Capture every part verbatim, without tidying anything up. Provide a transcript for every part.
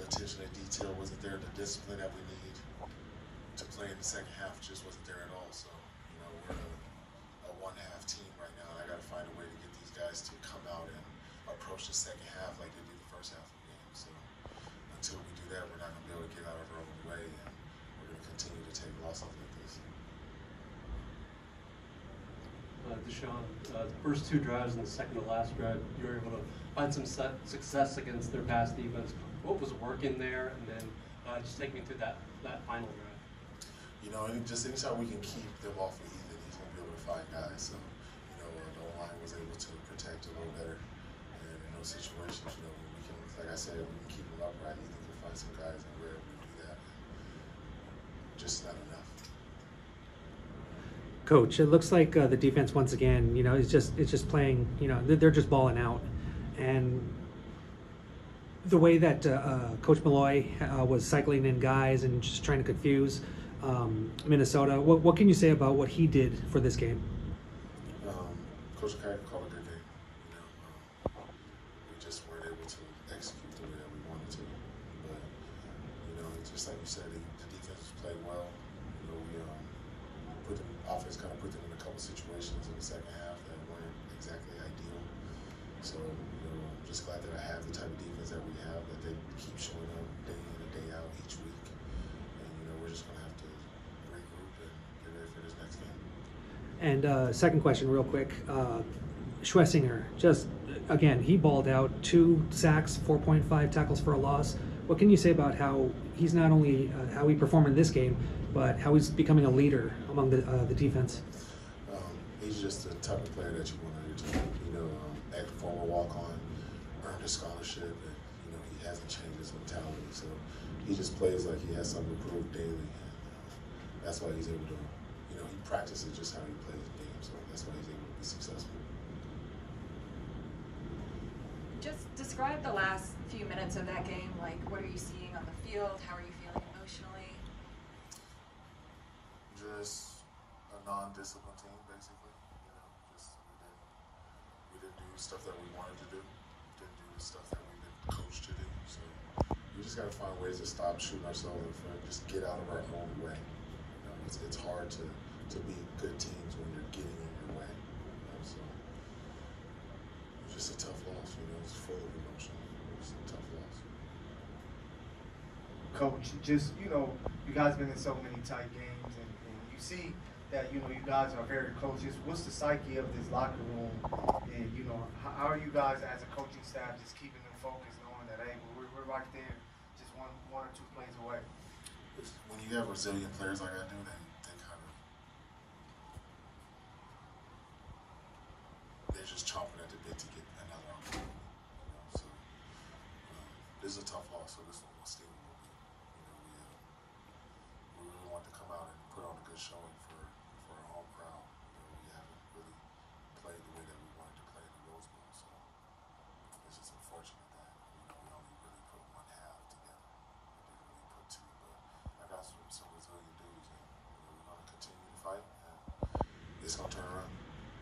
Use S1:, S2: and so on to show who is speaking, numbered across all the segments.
S1: the attention to detail wasn't there. The discipline that we need to play in the second half just wasn't there at all. So, you know, we're a, a one-half team right now, and I got to find a way to get these guys to come out and approach the second half like they did the first half of the game. So, until we do that, we're not going to be able to get out of our own way, and we're going to continue to take losses like this.
S2: Uh, DeShaun, uh, the first two drives and the second to last drive, you were able to find some set success against their pass defense. What was working there, and then uh, just take me through that, that final drive?
S1: You know, any, just anytime we can keep them off of Ethan, he's going to be able to find guys. So, you know, uh, the O-line was able to protect a little better. And in those situations, you know, we can, like I said, we can keep them upright. Ethan can find some guys, and we're able to do that. Just not enough.
S3: Coach, it looks like uh, the defense once again, you know, is just it's just playing. You know, they're just balling out, and the way that uh, uh, Coach Malloy uh, was cycling in guys and just trying to confuse um, Minnesota. What what can you say about what he did for this game?
S1: Um, Coach Carter called a good game. You know, um, we just weren't able to execute the way that we wanted to. But you know, just like you said, the, the defense played well. You know, we. Um, Put them, offense kind of put them in a couple situations in the second half that weren't exactly ideal. So, you know, I'm just glad that I have the type of defense that we have, that they keep showing up day in and day out each week. And, you know, we're just going to have to regroup and get ready for this next game.
S3: And uh, second question, real quick. Uh, Schlesinger, just, again, he balled out, two sacks, four point five tackles for a loss. What can you say about how he's not only uh, how he performed in this game, but how he's becoming a leader among the uh, the defense?
S1: Um, he's just the type of player that you want on your team. You know, um, ex former walk-on, earned a scholarship, and you know he hasn't changed his mentality. So he just plays like he has something to prove daily, and uh, that's why he's able to. You know, he practices just how he plays the game, so that's why he's able to be successful.
S4: Just describe the last few minutes of that game. Like, what are you seeing on the field? How are you feeling emotionally?
S1: Just a non-disciplined team, basically. You know, just we didn't we didn't do stuff that we wanted to do. Didn't do the stuff that we've been coached to do. So we just got to find ways to stop shooting ourselves in front. Just get out of our own way. You know, it's it's hard to to beat good teams when you're getting in your way. You know, so it's just a tough loss. You know, it's full of emotion. It's a tough loss.
S5: Coach, just, you know, you guys been in so many tight games, and, and you see that, you know, you guys are very close. Just what's the psyche of this locker room, and, you know, how, how are you guys as a coaching staff just keeping them focused, knowing that, hey, we're, we're right there, just one one or two plays away?
S1: When you have resilient players like I do, they, they kind of, they're just chomping at the bit to get another opportunity. You know, so um, this is a tough loss, so this one will sting a little bit. You know, we, uh, we really want to come out and put on a good showing for, for our home crowd. You know, we haven't really played the way that we wanted to play in the Rose Bowl, so it's just unfortunate that, you know, we only really put one half together. We didn't really put two, but I got some, some resilient dudes, and you know, we're going to continue to fight, and it's going to turn around.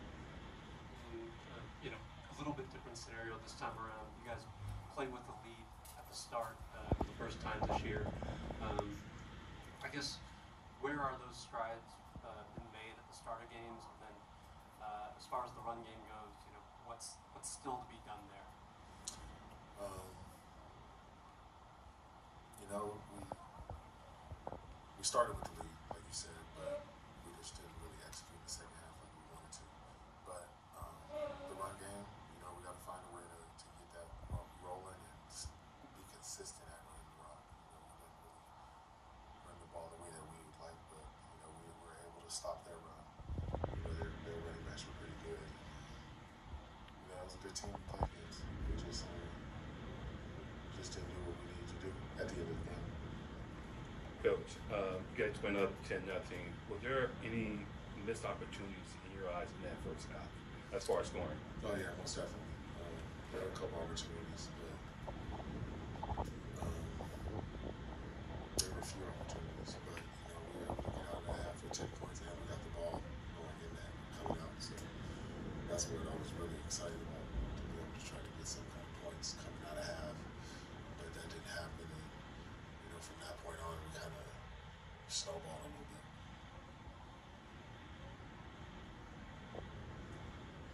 S2: You know, a little bit different scenario this time around. You guys play with the lead at the start uh, for the first time this year. Um, I guess, where are those strides uh, been made at the start of games? And then, uh, as far as the run game goes, you know, what's what's still to be done there?
S1: Um, you know, we we started with the lead, like you said, but we just didn't really execute the second half like we wanted to. But um, the run game, you know, we got to find a way to, to get that rolling and be consistent at running the rock. You know, we didn't really run the ball the way that we would like, but you know, we were able to stop their run. You know, their, their running backs were pretty good. You know, it was a good team to play against. We just um, just didn't do what we needed to do at the end of the game.
S6: Coach, uh, you guys went up ten nothing. Was there any missed opportunities in your eyes in that first half, as far as scoring?
S1: Oh yeah, most definitely. Um, there were a couple opportunities, but um, there were a few opportunities. But you know, we were able to get out of the half with ten points, and we got the ball going in that coming out. So that's what I was really excited about, to be able to try to get some kind of points coming out of half. But that didn't happen. And,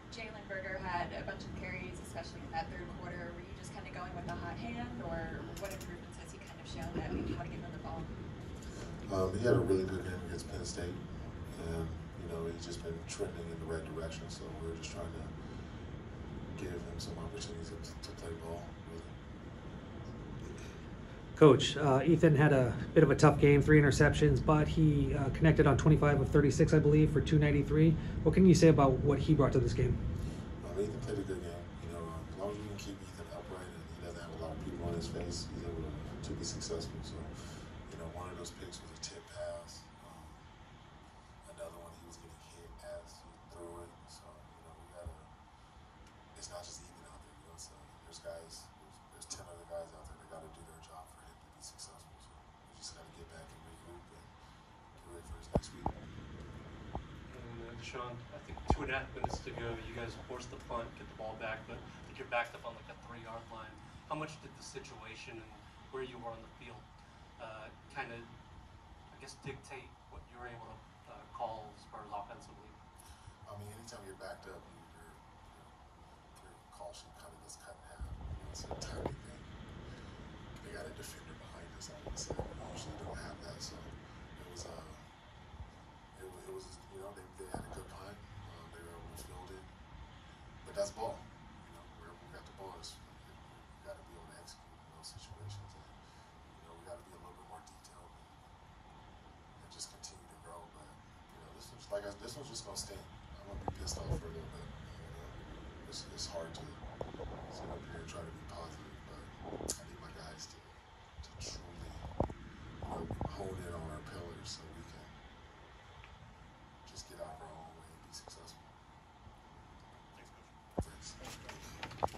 S4: Jalen Berger had a bunch of carries, especially in that third quarter. Were you just kind of going with a hot hand, or what improvements has he kind of shown that maybe you want to give him the ball?
S1: Um, he had a really good game against Penn State, and you know he's just been trending in the right direction. So we're just trying to give him some opportunities to, to play ball. Really.
S3: Coach, uh, Ethan had a bit of a tough game, three interceptions, but he uh, connected on twenty-five of thirty-six, I believe, for two ninety-three. What can you say about what he brought to this game?
S1: Um, Ethan played a good game. You know, uh, as long as you can keep Ethan upright and he doesn't have a lot of people on his face, he's able to, to be successful. So, you know, one of those picks was a tip pass. Um, another one he was getting hit as he threw it. So, you know, we gotta. It's not just Ethan out there. You know, so there's guys. There's, there's ten other guys out there that got to do their job for him to be successful. So we just got to get back and regroup and get ready for his next week.
S2: And uh, DeShaun, I think two and a half minutes to go. You guys forced the punt, get the ball back, but I think you're backed up on like a three-yard line. How much did the situation and where you were on the field uh, kind of, I guess, dictate what you were able to uh, call Spurs offensively?
S1: I mean, anytime you're backed up, you, your, your, your call sheet kind of gets cut in half. You know, it's a timing thing. They got a defender behind us, I would say. We usually don't have that, so it was, uh, it, wa- it was, you know, they, they had a good punt. Um, they were able to field it. But that's ball. You know, wherever we got the ball, it's, we got to be able to execute in those situations. And, you know, we got to be a little bit more detailed and, and just continue to grow. But, you know, this was, like I, this one's just going to sting. I'm going to be pissed off for a little bit. You know, it's, it's hard to sit up here and try to be positive, but